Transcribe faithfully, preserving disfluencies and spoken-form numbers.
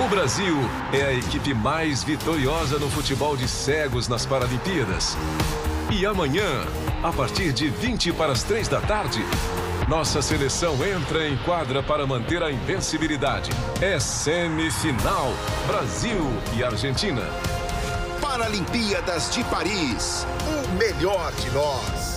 O Brasil é a equipe mais vitoriosa no futebol de cegos nas Paralimpíadas. E amanhã, a partir de vinte para as três da tarde, nossa seleção entra em quadra para manter a invencibilidade. É semifinal, Brasil e Argentina. Paralimpíadas de Paris, o melhor de nós.